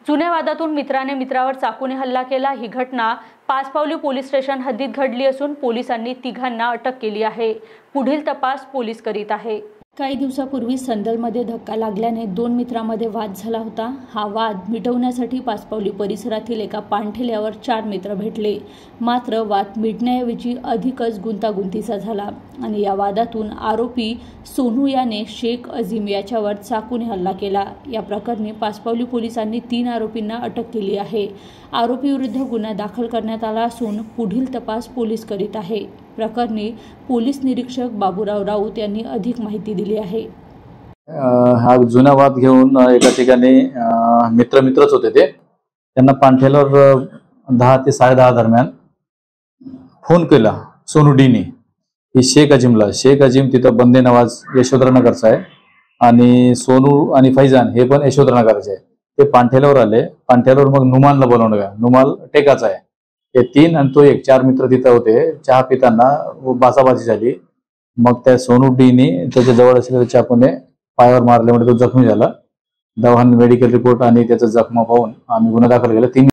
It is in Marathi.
जुन्या वादातून मित्राने मित्रावर चाकूने हल्ला केला। ही घटना पाचपावली पोलीस स्टेशन हद्दीत घडली असून पोलिसांनी तिघांना अटक केली आहे। पुढील तपास पोलीस करीत आहे। काही दिवसापूर्वी संदलमध्ये धक्का लागल्याने दोन मित्रांमध्ये वाद झाला होता। हा वाद मिटवण्यासाठी पाचपावली परिसरातील एका पाणठेल्यावर 4 मित्र भेटले। मात्र वाद मिटण्याऐवजी अधिकच गुंतागुंतीचा झाला आणि या वादातून आरोपी सोनू याने शेख अजीम याच्यावर चाकूने हल्ला केला। या प्रकरणी पाचपावली पोलिसांनी 3 आरोपींना अटक केली आहे। आरोपीविरुद्ध गुन्हा दाखल करण्यात आला असून पुढील तपास पोलीस करीत आहे। प्रकरणी पोलीस निरीक्षक बाबूराव राऊत यांनी अधिक माहिती दिली आहे। हा जुना वाद घेऊन एका ठिकाणी मित्रच होते त्यांना पाणठेल्यावर 10 ते 10:30 दरम्यान फोन केला सोनू डीने की शेख अजीम तिथं बंदे नवाज यशोधरानगरचा आहे आणि सोनू आणि फैजान हे पण यशोधरानगरचे आहे। ते पाणठेल्यावर आले। पाणठेल्यावर मग नुमानला बोलावलं गया। नुमाल टेकाचा आहे। हे 3 आणि तो 1 4 मित्र तिथं होते। चहा पिताना बाचाबाची झाली। मग त्या सोनू डीने त्याच्या जवळ असलेल्या चाकूने पायावर मारल्यामुळे तो जखमी झाला। दवाखान्यात मेडिकल रिपोर्ट आणि त्याचा जखमा पाहून आम्ही गुन्हा दाखल केला। 3